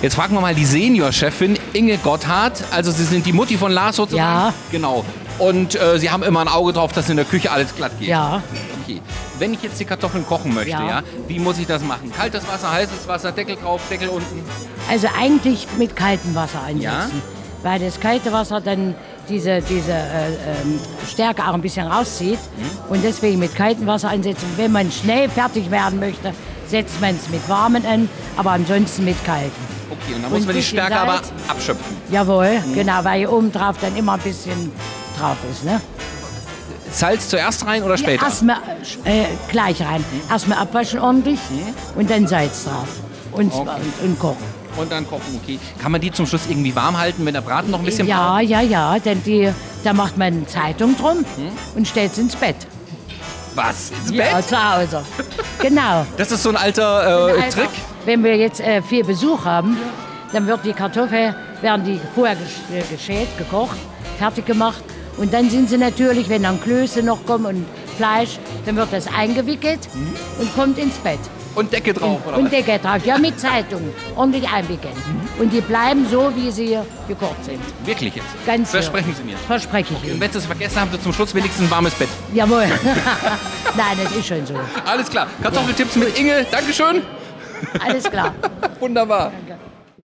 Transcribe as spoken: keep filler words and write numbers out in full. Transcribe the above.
Jetzt fragen wir mal die Seniorchefin Inge Gotthard. Also Sie sind die Mutti von Lars sozusagen? Ja. Genau. Und äh, Sie haben immer ein Auge drauf, dass in der Küche alles glatt geht? Ja. Okay. Wenn ich jetzt die Kartoffeln kochen möchte, ja. Ja. wie muss ich das machen? Kaltes Wasser, heißes Wasser, Deckel drauf, Deckel unten? Also eigentlich mit kaltem Wasser einsetzen. Ja. Weil das kalte Wasser dann diese, diese äh, ähm, Stärke auch ein bisschen rauszieht. Mhm. Und deswegen mit kaltem Wasser einsetzen. Wenn man schnell fertig werden möchte, setzt man es mit warmen an, aber ansonsten mit kaltem. Okay, und dann muss man die Stärke aber abschöpfen. Jawohl, mhm. genau, weil hier oben drauf dann immer ein bisschen drauf ist. Ne? Salz zuerst rein oder später? Ja, erstmal äh, gleich rein. Mhm. Erstmal abwaschen ordentlich mhm. und dann Salz drauf. Und, okay. und, und kochen. Und dann kochen, okay. Kann man die zum Schluss irgendwie warm halten, wenn der Braten noch ein bisschen Ja, braucht? ja, ja, denn die, da macht man eine Zeitung drum hm? und stellt es ins Bett. Was? Ins ja, Bett? zu Hause. Genau. Das ist so ein alter, äh, ein alter Trick? Wenn wir jetzt äh, viel Besuch haben, dann wird die Kartoffel, werden die vorher gesch geschält, gekocht, fertig gemacht. Und dann sind sie natürlich, wenn dann Klöße noch kommen und Fleisch, dann wird das eingewickelt mhm. und kommt ins Bett. Und Decke drauf, und, oder Und was? Decke drauf, ja, mit Zeitung. Ordentlich einwickeln. Mhm. Und die bleiben so, wie sie gekocht sind. Wirklich jetzt? Ganz Versprechen Sie mir? Verspreche ich okay. Ihnen. Und wenn Sie es vergessen haben, Sie zum Schluss wenigstens ein warmes Bett. Jawohl. Nein, das ist schon so. Alles klar. Kartoffeltipps mit Inge. Dankeschön. Alles klar. Wunderbar. Danke.